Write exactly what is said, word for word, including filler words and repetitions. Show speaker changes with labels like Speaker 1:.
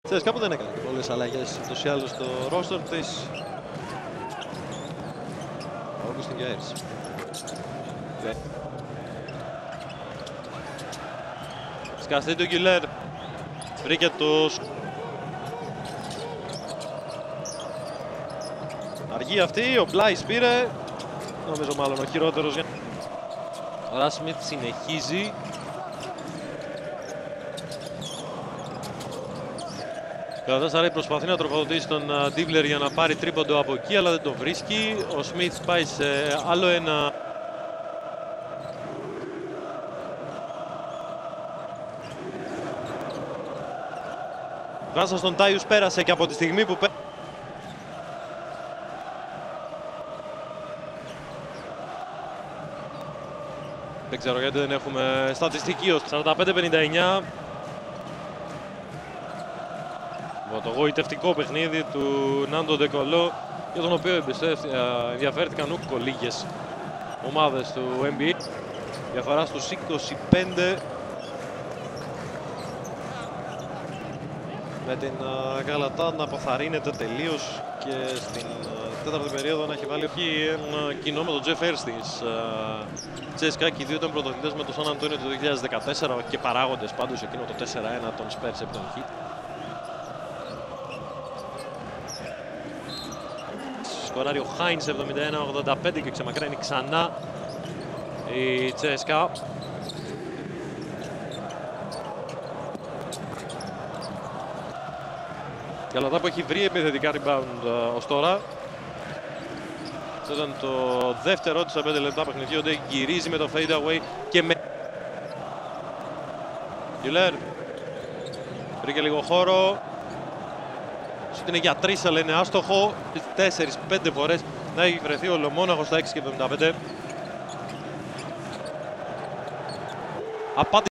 Speaker 1: Ξέρεις, κάπου δεν έκανε και πολλές αλλαγές ούτως ή άλλως στο ρόστερ της. Ο Augustin Gairs. Σκαστεί του Γκιλέρ. Βρήκε τους. Αργή αυτή, ο Μπλάις πήρε. Νομίζω μάλλον ο χειρότερος. Ο Ράσμιθ συνεχίζει. Καλατάσαράι προσπαθεί να τροφοδοτήσει τον Ντίβλερ για να πάρει τρίποντο από εκεί, αλλά δεν το βρίσκει. Ο Σμιτς πάει σε άλλο ένα. Βάσα στον Τάιους πέρασε και από τη στιγμή που πέρασε. Δεν ξέρω γιατί δεν έχουμε στατιστική ως σαράντα πέντε πενήντα εννιά. Το γοητευτικό παιχνίδι του Νάντο Ντεκολό, για τον οποίο ενδιαφέρθηκαν ούκο λίγες ομάδες του N B A. Διαφορά στους είκοσι πέντε. Με την Γαλατά να αποθαρρύνεται τελείως και στην τέταρτη περίοδο να έχει βάλει ένα κοινό με τον Τζεφ Έρς της Τσέσκα, και οι δύο ήταν πρωταθλητές με το Σαν Αντώνιο το δύο χιλιάδες δεκατέσσερα και παράγοντες πάντως εκείνο το τέσσερα ένα των Spurs επί τον Heat. Σκοράρει ο Χάινς εβδομήντα ένα ογδόντα πέντε και ξεμακραίνει ξανά η Τσέσκα. Η Γαλατά που έχει βρει επιθετικά rebound uh, ως τώρα. Αυτό ήταν το δεύτερο της στα πέντε λεπτά παιχνιδιού. Γυρίζει με το fade away και με... Γκιλέρ βρήκε λίγο χώρο. Σούτ είναι για τρεις, αλλά είναι άστοχο. τέσσερις πέντε φορές να έχει βρεθεί ο Λομόναχος στα έξι και εβδομήντα πέντε. Απάτη